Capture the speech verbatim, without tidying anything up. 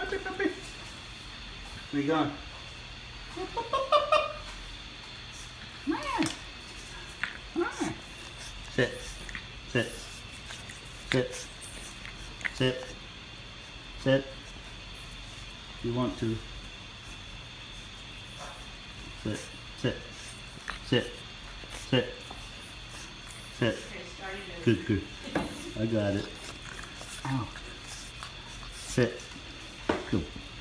puppy, puppy. Where you going? Sit. Sit. Sit. Sit. Sit. If you want to. Sit. Sit. Sit. Sit. Sit. Good, good. I got it. Ow. Sit. Good.